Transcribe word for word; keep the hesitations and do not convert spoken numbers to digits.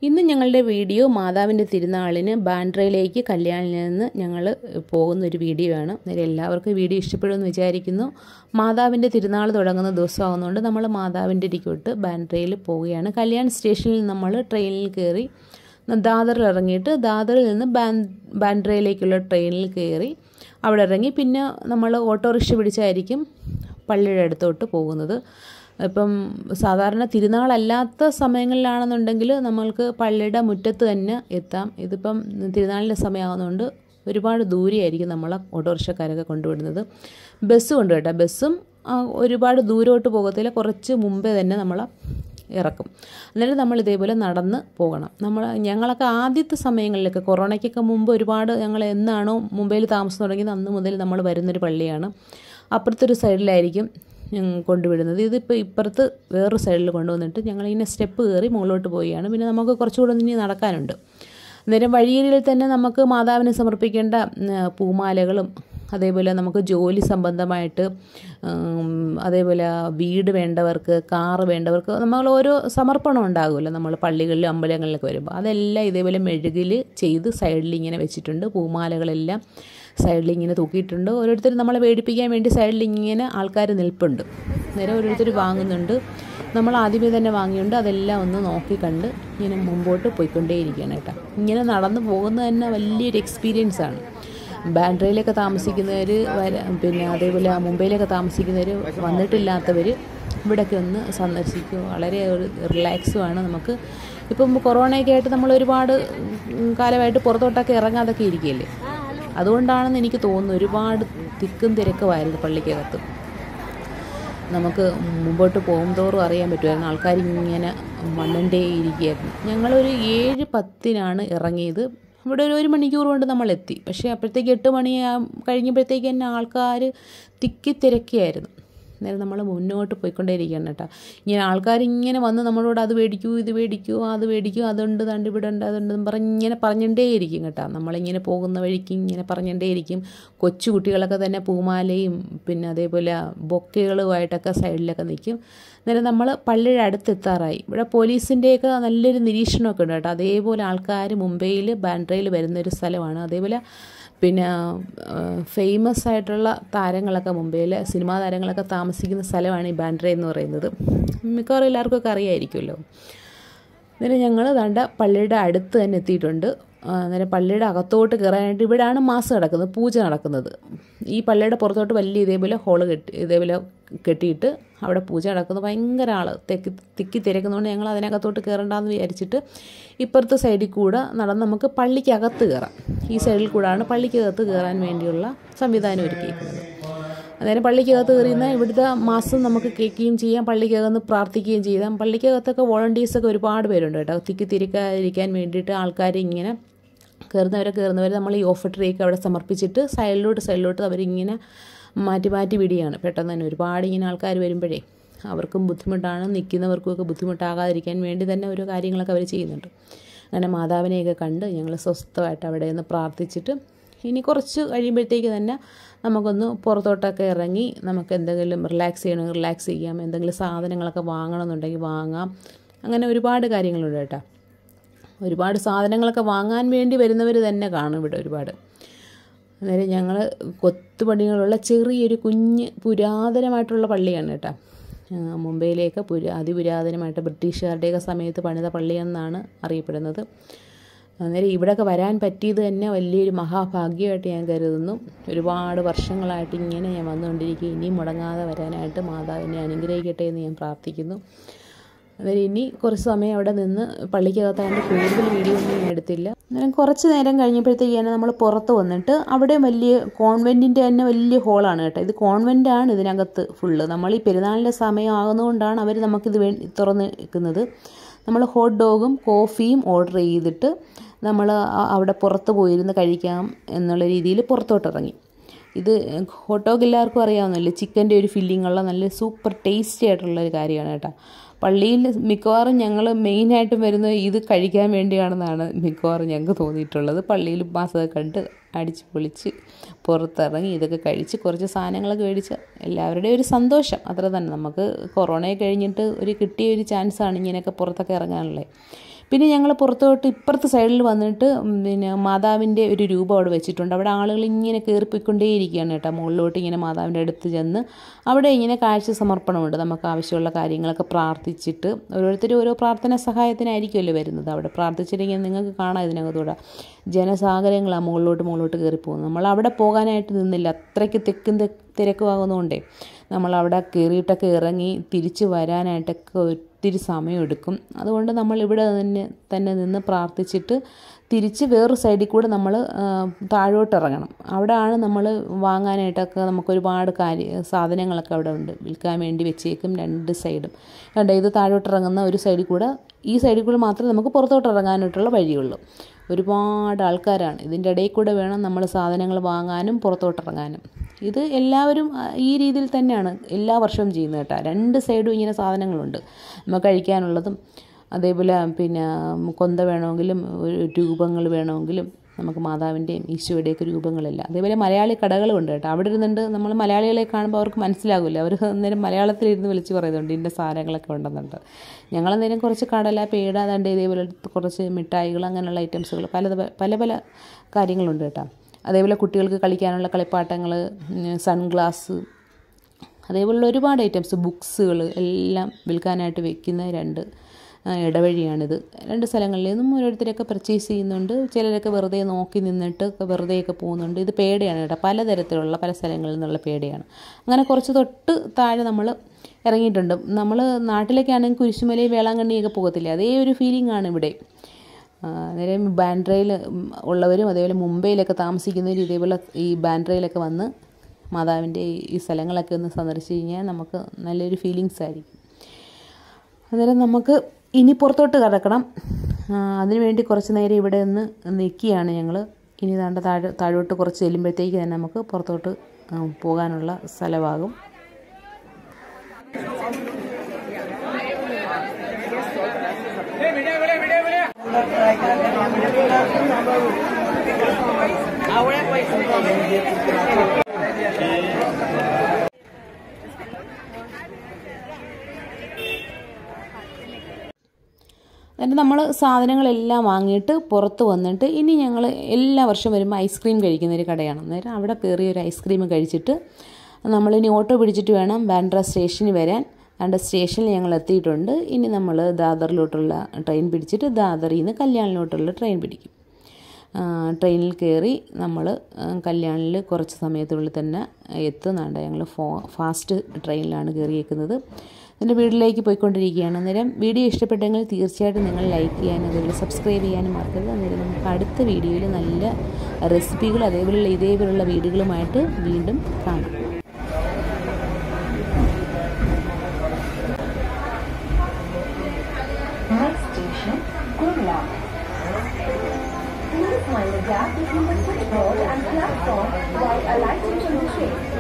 ഇന്ന് ഞങ്ങളുടെ വീഡിയോ മാതാവിൻ്റെ തിരുനാളിന് ബാൻഡ്രയിലേക്ക് കല്യാണിൽ നിന്ന് ഞങ്ങൾ പോകുന്ന ഒരു വീഡിയോ ആണ്. അന്നേരം എല്ലാവർക്കും വീഡിയോ ഇഷ്ടപ്പെടുമെന്ന് വിചാരിക്കുന്നു. മാതാവിൻ്റെ തിരുനാൾ തുടങ്ങുന്ന ദിവസമാകുന്നതുകൊണ്ട് നമ്മൾ മാതാവിൻ്റെ ഇരിക്കോട്ട് ബാൻഡ്രയിൽ പോവുകയാണ്. കല്യാൺ സ്റ്റേഷനിൽ നമ്മൾ ട്രെയിനിൽ കയറി ദാദറിൽ ഇറങ്ങിയിട്ട് ദാദറിൽ നിന്ന് ബാൻ ബാൻഡ്രയിലേക്കുള്ള ട്രെയിനിൽ കയറി അവിടെ ഇറങ്ങി പിന്നെ നമ്മൾ ഓട്ടോറിക്ഷ പിടിച്ചായിരിക്കും പള്ളിയുടെ അടുത്തോട്ട് പോകുന്നത്. ഇപ്പം സാധാരണ തിരുനാളല്ലാത്ത സമയങ്ങളിലാണെന്നുണ്ടെങ്കിൽ നമ്മൾക്ക് പള്ളിയുടെ മുറ്റത്ത് തന്നെ എത്താം. ഇതിപ്പം തിരുനാളിൻ്റെ സമയമാകുന്നതുകൊണ്ട് ഒരുപാട് ദൂരെയായിരിക്കും നമ്മളെ ഓട്ടോറിക്ഷക്കാരൊക്കെ കൊണ്ടുവിടുന്നത്. ബസ് കൊണ്ട് കേട്ടോ, ബസ്സും ഒരുപാട് ദൂരോട്ട് പോകത്തില്ല, കുറച്ച് മുമ്പേ തന്നെ നമ്മളെ ഇറക്കും. എന്നിട്ട് നമ്മൾ ഇതേപോലെ നടന്ന് പോകണം. നമ്മൾ ഞങ്ങളൊക്കെ ആദ്യത്തെ സമയങ്ങളിലൊക്കെ കൊറോണയ്ക്കൊക്കെ മുമ്പ് ഒരുപാട് ഞങ്ങൾ എന്നാണോ മുംബൈയിൽ താമസം തുടങ്ങിയത് അന്ന് മുതൽ നമ്മൾ വരുന്നൊരു പള്ളിയാണ്. അപ്പുറത്തൊരു സൈഡിലായിരിക്കും കൊണ്ടുവിടുന്നത്. ഇതിപ്പോൾ ഇപ്പുറത്ത് വേറൊരു സൈഡിൽ കൊണ്ടുവന്നിട്ട് ഞങ്ങളിങ്ങനെ സ്റ്റെപ്പ് കയറി മുകളിലോട്ട് പോവുകയാണ്. പിന്നെ നമുക്ക് കുറച്ചുകൂടെ ഇനി നടക്കാനുണ്ട്. അന്നേരം വഴിയിൽ തന്നെ നമുക്ക് മാതാവിനെ സമർപ്പിക്കേണ്ട പൂമാലകളും അതേപോലെ നമുക്ക് ജോലി സംബന്ധമായിട്ട് അതേപോലെ വീട് വേണ്ടവർക്ക് കാറ് വേണ്ടവർക്ക് നമ്മൾ ഓരോ സമർപ്പണം ഉണ്ടാകുമല്ലോ നമ്മൾ പള്ളികളിലും അമ്പലങ്ങളിലൊക്കെ വരുമ്പോൾ. അതെല്ലാം ഇതേപോലെ മെഴുകിൽ ചെയ്ത് സൈഡിൽ ഇങ്ങനെ വെച്ചിട്ടുണ്ട്. പൂമാലകളെല്ലാം സൈഡിൽ ഇങ്ങനെ തൂക്കിയിട്ടുണ്ട്. ഓരോരുത്തർ നമ്മളെ പേടിപ്പിക്കാൻ വേണ്ടി സൈഡിൽ ഇങ്ങനെ ആൾക്കാർ നിൽപ്പുണ്ട്. നേരെ ഓരോരുത്തർ വാങ്ങുന്നുണ്ട്. നമ്മൾ ആദ്യമേ തന്നെ വാങ്ങിയുണ്ട്. അതെല്ലാം ഒന്ന് നോക്കി കണ്ട് ഇങ്ങനെ മുമ്പോട്ട് പോയിക്കൊണ്ടേയിരിക്കുകയാണ് കേട്ടോ. ഇങ്ങനെ നടന്നു പോകുന്നത് തന്നെ വലിയൊരു എക്സ്പീരിയൻസ് ആണ്. ബാൻഡ്രയിലൊക്കെ താമസിക്കുന്നവർ വര പിന്നെ അതേപോലെ മുംബൈയിലൊക്കെ താമസിക്കുന്നവർ വന്നിട്ടില്ലാത്തവർ ഇവിടെയൊക്കെ ഒന്ന് സന്ദർശിക്കും. വളരെ ഒരു റിലാക്സുമാണ്. നമുക്ക് ഇപ്പം കൊറോണയൊക്കെ ആയിട്ട് നമ്മൾ ഒരുപാട് കാലമായിട്ട് പുറത്തോട്ടൊക്കെ ഇറങ്ങാതൊക്കെ ഇരിക്കുകയല്ലേ, അതുകൊണ്ടാണെന്ന് എനിക്ക് തോന്നുന്നു ഒരുപാട് തിക്കും തിരക്കുമായിരുന്നു പള്ളിക്കകത്ത്. നമുക്ക് മുമ്പോട്ട് പോകും തോറും അറിയാൻ പറ്റുമായിരുന്നു ആൾക്കാരിങ്ങനെ വന്നണ്ടേ ഇരിക്കുകയായിരുന്നു. ഞങ്ങളൊരു ഏഴ് പത്തിനാണ് ഇറങ്ങിയത്. ഇവിടെ ഒരു ഒരു മണിക്കൂർ കൊണ്ട് നമ്മൾ എത്തി. പക്ഷേ അപ്പോഴത്തേക്ക് എട്ട് മണി കഴിഞ്ഞപ്പോഴത്തേക്ക് തന്നെ ആൾക്കാർ തിക്കി തിരക്കിയായിരുന്നു. അന്നേരം നമ്മൾ മുന്നോട്ട് പോയിക്കൊണ്ടേയിരിക്കുകയാണ് കേട്ടോ. ഇങ്ങനെ ആൾക്കാരിങ്ങനെ വന്ന് നമ്മളോട് അത് മേടിക്കൂ ഇത് മേടിക്കൂ അത് മേടിക്കൂ അതുണ്ട് തണ്ട് ഇവിടെ ഉണ്ട് അതുണ്ടെന്ന് പറഞ്ഞ് ഇങ്ങനെ പറഞ്ഞിട്ടേയിരിക്കും കേട്ടോ. നമ്മളിങ്ങനെ പോകുന്ന വഴിക്ക് ഇങ്ങനെ പറഞ്ഞിട്ടേയിരിക്കും. കൊച്ചു കുട്ടികളൊക്കെ തന്നെ പൂമാലയും പിന്നെ അതേപോലെ ബൊക്കകളുമായിട്ടൊക്കെ സൈഡിലൊക്കെ നിൽക്കും. അന്നേരം നമ്മൾ പള്ളിയുടെ അടുത്തെത്താറായി. ഇവിടെ പോലീസിൻ്റെയൊക്കെ നല്ലൊരു നിരീക്ഷണമൊക്കെ ഉണ്ട് കേട്ടോ. അതേപോലെ ആൾക്കാർ മുംബൈയിൽ ബാൻഡ്രയിൽ വരുന്നൊരു സ്ഥലമാണ്. അതേപോലെ പിന്നെ ഫേമസ് ആയിട്ടുള്ള താരങ്ങളൊക്കെ മുംബൈയിൽ സിനിമാ താരങ്ങളൊക്കെ താമസിക്കുന്ന സ്ഥലമാണ് ഈ ബാൻഡ്ര എന്ന് പറയുന്നത്. മിക്കവാറും എല്ലാവർക്കൊക്കെ അറിയാമായിരിക്കുമല്ലോ. അന്നേരം ഞങ്ങൾ ദാണ്ട പള്ളിയുടെ അടുത്ത് തന്നെ എത്തിയിട്ടുണ്ട്. അന്നേരം പള്ളിയുടെ അകത്തോട്ട് കയറാനായിട്ട് ഇവിടെയാണ് മാസ് നടക്കുന്നത്, പൂജ നടക്കുന്നത്. ഈ പള്ളിയുടെ പുറത്തോട്ട് വലിയ ഇതേപോലെ ഹോള് കെട്ടി ഇതേപോലെ കെട്ടിയിട്ട് അവിടെ പൂജ നടക്കുന്നു. ഭയങ്കര ആൾ തെക്കി തിക്കി തിരക്കുന്നതുകൊണ്ട് ഞങ്ങൾ അതിനകത്തോട്ട് കയറണ്ടെന്ന് വിചാരിച്ചിട്ട് ഇപ്പുറത്തെ സൈഡിൽ കൂടെ നടന്ന് നമുക്ക് പള്ളിക്കകത്ത് കയറാം. ഈ സൈഡിൽ കൂടെയാണ് പള്ളിക്കകത്ത് കയറാൻ വേണ്ടിയുള്ള സംവിധാനം ഒരുക്കിയിരിക്കുന്നത്. അന്നേരം പള്ളിക്കകത്ത് കയറിയുന്ന ഇവിടുത്തെ മാസം നമുക്ക് കേൾക്കുകയും ചെയ്യാം, പള്ളിക്കകത്ത് പ്രാർത്ഥിക്കുകയും ചെയ്യാം. പള്ളിക്കകത്തൊക്കെ വോളണ്ടിയേഴ്സൊക്കെ ഒരുപാട് പേരുണ്ട് കേട്ടോ. തിക്കി തിരിക്കാതിരിക്കാൻ വേണ്ടിയിട്ട് ആൾക്കാർ ഇങ്ങനെ കയറുന്നവരെ കയറുന്നവർ നമ്മൾ ഈ ഓഫർ ട്രേക്ക് അവിടെ സമർപ്പിച്ചിട്ട് സൈഡിലോട്ട് സൈഡിലോട്ട് അവരിങ്ങനെ മാറ്റി മാറ്റി വിടുകയാണ്. പെട്ടെന്ന് തന്നെ ഒരുപാട് ഇങ്ങനെ ആൾക്കാർ വരുമ്പോഴേ അവർക്കും ബുദ്ധിമുട്ടാണ്, നിൽക്കുന്നവർക്കുമൊക്കെ ബുദ്ധിമുട്ടാകാതിരിക്കാൻ വേണ്ടി തന്നെ ഓരോ കാര്യങ്ങളൊക്കെ അവർ ചെയ്യുന്നുണ്ട്. അങ്ങനെ മാതാവിനെയൊക്കെ കണ്ട് ഞങ്ങൾ സ്വസ്ഥമായിട്ട് അവിടെ നിന്ന് പ്രാർത്ഥിച്ചിട്ട് ഇനി കുറച്ച് കഴിയുമ്പോഴത്തേക്ക് തന്നെ നമുക്കൊന്ന് പുറത്തോട്ടൊക്കെ ഇറങ്ങി നമുക്ക് എന്തെങ്കിലും റിലാക്സ് ചെയ്യണമെങ്കിൽ റിലാക്സ് ചെയ്യാം, എന്തെങ്കിലും സാധനങ്ങളൊക്കെ വാങ്ങണമെന്നുണ്ടെങ്കിൽ വാങ്ങാം. അങ്ങനെ ഒരുപാട് കാര്യങ്ങളുണ്ട് കേട്ടോ. ഒരുപാട് സാധനങ്ങളൊക്കെ വാങ്ങാൻ വേണ്ടി വരുന്നവർ തന്നെ കാണും ഇവിടെ ഒരുപാട്. അന്നേരം ഞങ്ങൾ കൊത്തുപണികളുള്ള ചെറിയൊരു കുഞ്ഞ് പുരാതനമായിട്ടുള്ള പള്ളിയാണ് കേട്ടോ. മുംബൈയിലേക്ക് പുരാ അതിപുരാതനമായിട്ട് ബ്രിട്ടീഷുകാരുടെയൊക്കെ സമയത്ത് പണിത പള്ളിയെന്നാണ് അറിയപ്പെടുന്നത്. അന്നേരം ഇവിടെയൊക്കെ വരാൻ പറ്റിയത് തന്നെ വലിയൊരു മഹാഭാഗ്യമായിട്ട് ഞാൻ കരുതുന്നു. ഒരുപാട് വർഷങ്ങളായിട്ട് ഇങ്ങനെ ഞാൻ വന്നുകൊണ്ടിരിക്കുക. ഇനിയും മുടങ്ങാതെ വരാനായിട്ട് മാതാവിനെ അനുഗ്രഹിക്കട്ടെ എന്ന് ഞാൻ പ്രാർത്ഥിക്കുന്നു. അന്നേരം ഇനി കുറച്ച് സമയം അവിടെ നിന്ന് പള്ളിക്കകത്താണ്ട് കൂടുതൽ വീഡിയോ ഒന്നും ഞാൻ എടുത്തില്ല. അന്നേരം കുറച്ച് നേരം കഴിഞ്ഞപ്പോഴത്തേക്ക് തന്നെ നമ്മൾ പുറത്ത് വന്നിട്ട് അവിടെ വലിയ കോൺവെൻറ്റിൻ്റെ തന്നെ വലിയ ഹോളാണ് കേട്ടോ. ഇത് കോൺവെൻറ്റാണ് ഇതിനകത്ത് ഫുള്ള്. നമ്മൾ ഈ പെരുന്നാളിൻ്റെ സമയം ആകുന്നതുകൊണ്ടാണ് അവർ നമുക്കിത് വേ തുറന്ന് നിൽക്കുന്നത്. നമ്മൾ ഹോട്ട് ഡോഗും കോഫിയും ഓർഡർ ചെയ്തിട്ട് നമ്മൾ അവിടെ പുറത്ത് പോയിരുന്ന് കഴിക്കാം എന്നുള്ള രീതിയിൽ പുറത്തോട്ടിറങ്ങി. ഇത് ഹോട്ട് ഡോഗ് എല്ലാവർക്കും അറിയാവുന്നല്ലേ, ചിക്കൻ്റെ ഒരു ഫില്ലിംഗ് ഉള്ള നല്ല സൂപ്പർ ടേസ്റ്റി ആയിട്ടുള്ളൊരു കാര്യമാണ് കേട്ടോ. പള്ളിയിൽ മിക്കവാറും ഞങ്ങൾ മെയിനായിട്ടും വരുന്നത് ഇത് കഴിക്കാൻ വേണ്ടിയാണെന്നാണ് മിക്കവാറും ഞങ്ങൾക്ക് തോന്നിയിട്ടുള്ളത്. പള്ളിയിൽ മാസമൊക്കെ കണ്ട് അടിച്ച് പൊളിച്ച് പുറത്തിറങ്ങി ഇതൊക്കെ കഴിച്ച് കുറച്ച് സാധനങ്ങളൊക്കെ മേടിച്ച് എല്ലാവരുടെയും ഒരു സന്തോഷം അത്ര തന്നെ. നമുക്ക് കൊറോണയെ കഴിഞ്ഞിട്ട് ഒരു കിട്ടിയ ഒരു ചാൻസാണ് ഇങ്ങനെയൊക്കെ പുറത്തൊക്കെ ഇറങ്ങാനുള്ളത്. പിന്നെ ഞങ്ങൾ പുറത്തോട്ട് ഇപ്പുറത്തെ സൈഡിൽ വന്നിട്ട് പിന്നെ മാതാവിൻ്റെ ഒരു രൂപം അവിടെ വെച്ചിട്ടുണ്ട്. അവിടെ ആളുകൾ ഇങ്ങനെ കയറിപ്പോയിക്കൊണ്ടേയിരിക്കുകയാണ് കേട്ടോ. മുകളിലോട്ട് ഇങ്ങനെ മാതാവിൻ്റെ അടുത്ത് ചെന്ന് അവിടെ ഇങ്ങനെ കാഴ്ച സമർപ്പണമുണ്ട്. നമുക്ക് ആവശ്യമുള്ള കാര്യങ്ങളൊക്കെ പ്രാർത്ഥിച്ചിട്ട് ഓരോരുത്തരും ഓരോ പ്രാർത്ഥന സഹായത്തിനായിരിക്കുമല്ലോ വരുന്നത്. അവിടെ പ്രാർത്ഥിച്ചില്ലെങ്കിൽ നിങ്ങൾക്ക് കാണാം ഇതിനകത്തൂടെ ജനസാഗരങ്ങളാണ് മുകളിലോട്ട് മുകളിലോട്ട് കയറിപ്പോകുന്നത്. നമ്മൾ അവിടെ പോകാനായിട്ട് നിന്നില്ല, അത്രയ്ക്ക് തെക്കും തിരക്കുമാകുന്നതുകൊണ്ടേ നമ്മളവിടെ കയറിയിട്ടൊക്കെ ഇറങ്ങി തിരിച്ച് വരാനായിട്ടൊക്കെ ഒത്തിരി സമയമെടുക്കും. അതുകൊണ്ട് നമ്മൾ ഇവിടെ തന്നെ തന്നെ നിന്ന് പ്രാർത്ഥിച്ചിട്ട് തിരിച്ച് വേറൊരു സൈഡിൽ കൂടെ നമ്മൾ താഴോട്ട് ഇറങ്ങണം. അവിടെയാണ് നമ്മൾ വാങ്ങാനായിട്ടൊക്കെ നമുക്കൊരുപാട് കാര്യ സാധനങ്ങളൊക്കെ അവിടെ ഉണ്ട്, വിൽക്കാൻ വേണ്ടി വെച്ചേക്കും രണ്ട് സൈഡും. കണ്ട ഇത് താഴോട്ട് ഇറങ്ങുന്ന ഒരു സൈഡിൽ കൂടെ, ഈ സൈഡിൽ കൂടെ മാത്രമേ നമുക്ക് പുറത്തോട്ട് ഇറങ്ങാനായിട്ടുള്ള വഴിയുള്ളൂ. ഒരുപാട് ആൾക്കാരാണ്, ഇതിൻ്റെ ഇടയിൽ കൂടെ വേണം നമ്മൾ സാധനങ്ങൾ വാങ്ങാനും പുറത്തോട്ടിറങ്ങാനും. ഇത് എല്ലാവരും ഈ രീതിയിൽ തന്നെയാണ് എല്ലാ വർഷവും ചെയ്യുന്നത് കേട്ടോ. രണ്ട് സൈഡും ഇങ്ങനെ സാധനങ്ങളുണ്ട്, നമുക്ക് കഴിക്കാനുള്ളതും അതേപോലെ പിന്നെ കൊന്ത വേണമെങ്കിലും രൂപങ്ങൾ വേണമെങ്കിലും നമുക്ക് മാതാവിൻ്റെയും ഈശോയുടെയൊക്കെ രൂപങ്ങളില്ല. അതേപോലെ മലയാളി കടകളും ഉണ്ട് കേട്ടോ. അവിടെ ഇരുന്നുണ്ട് നമ്മൾ മലയാളികളെ കാണുമ്പോൾ അവർക്ക് മനസ്സിലാകില്ല, അവർ അന്നേരം മലയാളത്തിലിരുന്ന് വിളിച്ച് പറയുന്നുണ്ട് ഇന്ന സാധനങ്ങളൊക്കെ ഉണ്ടെന്നുണ്ട്. ഞങ്ങളന്നേരം കുറച്ച് കടല പേട അതാണ്ട് ഇതേപോലെ കുറച്ച് മിഠായികൾ അങ്ങനെയുള്ള ഐറ്റംസുകൾ പല പല പല കാര്യങ്ങളുണ്ട് കേട്ടോ. അതേപോലെ കുട്ടികൾക്ക് കളിക്കാനുള്ള കളിപ്പാട്ടങ്ങൾ, സൺഗ്ലാസ്, അതേപോലുള്ള ഒരുപാട് ഐറ്റംസ്, ബുക്സുകൾ എല്ലാം വിൽക്കാനായിട്ട് വെക്കുന്ന രണ്ട് ഇടവഴിയാണിത്. രണ്ട് സ്ഥലങ്ങളിൽ നിന്നും ഓരോരുത്തരൊക്കെ പർച്ചേസ് ചെയ്യുന്നുണ്ട്. ചിലരൊക്കെ വെറുതെ നോക്കി നിന്നിട്ട് വെറുതെയൊക്കെ പോകുന്നുണ്ട്. ഇത് പേടയാണ് കേട്ടോ, പലതരത്തിലുള്ള പല സ്ഥലങ്ങളിൽ നിന്നുള്ള പേടയാണ്. അങ്ങനെ കുറച്ച് തൊട്ട് താഴെ നമ്മൾ ഇറങ്ങിയിട്ടുണ്ട്. നമ്മൾ നാട്ടിലേക്കാണെങ്കിൽ കുരിശുമലയും വേളാങ്കണ്ണിയൊക്കെ പോകത്തില്ലേ, അതേ ഒരു ഫീലിംഗ് ആണ് ഇവിടെ. അന്നേരം ബാൻഡ്രയിൽ ഉള്ളവരും അതേപോലെ മുംബൈയിലൊക്കെ താമസിക്കുന്നവരും ഇതേപോലെ ഈ ബാൻഡ്രയിലൊക്കെ വന്ന് മാതാവിൻ്റെ ഈ സ്ഥലങ്ങളൊക്കെ ഒന്ന് സന്ദർശിച്ച് കഴിഞ്ഞാൽ നമുക്ക് നല്ലൊരു ഫീലിങ്സ് ആയിരിക്കും. അന്നേരം നമുക്ക് ഇനി പുറത്തോട്ട് കിടക്കണം. അതിനുവേണ്ടി കുറച്ച് നേരം ഇവിടെ നിന്ന് നിൽക്കുകയാണ് ഞങ്ങൾ. ഇനി താണ്ട താഴെ താഴോട്ട് കുറച്ച് ചെല്ലുമ്പോഴത്തേക്ക് തന്നെ നമുക്ക് പുറത്തോട്ട് പോകാനുള്ള സ്ഥലമാകും. എന്നിട്ട് നമ്മൾ സാധനങ്ങളെല്ലാം വാങ്ങിയിട്ട് പുറത്ത് വന്നിട്ട് ഇനി ഞങ്ങൾ എല്ലാ വർഷവും വരുമ്പോൾ ഐസ്ക്രീം കഴിക്കുന്നൊരു കടയാണ്. അന്നേരം അവിടെ കയറി ഒരു ഐസ്ക്രീം കഴിച്ചിട്ട് നമ്മളിനി ഓട്ടോ പിടിച്ചിട്ട് വേണം ബാൻഡ്ര സ്റ്റേഷനിൽ വരാൻ. രണ്ട് സ്റ്റേഷനിൽ ഞങ്ങൾ എത്തിയിട്ടുണ്ട്. ഇനി നമ്മൾ ദാദറിലോട്ടുള്ള ട്രെയിൻ പിടിച്ചിട്ട് ദാദറിൽ നിന്ന് കല്യാണിലോട്ടുള്ള ട്രെയിൻ പിടിക്കും. ട്രെയിനിൽ കയറി നമ്മൾ കല്യാണിൽ കുറച്ച് സമയത്തിനുള്ളിൽ തന്നെ എത്തുന്നുണ്ട്. ഞങ്ങൾ ഫോ ഫാസ്റ്റ് ട്രെയിനിലാണ് കയറിയേക്കുന്നത്. എൻ്റെ വീട്ടിലേക്ക് പോയിക്കൊണ്ടിരിക്കുകയാണ്. അന്നേരം വീഡിയോ ഇഷ്ടപ്പെട്ടെങ്കിൽ തീർച്ചയായിട്ടും നിങ്ങൾ ലൈക്ക് ചെയ്യാനും അതേപോലെ സബ്സ്ക്രൈബ് ചെയ്യാനും മറക്കരുത്. അന്നേരം നമുക്ക് അടുത്ത വീഡിയോയിൽ നല്ല റെസിപ്പികൾ അതേപോലെയുള്ള ഇതേപോലുള്ള വീഡിയോകളുമായിട്ട് വീണ്ടും കാണാം. Please mind the gap between the switchboard and platform while alighting from the train.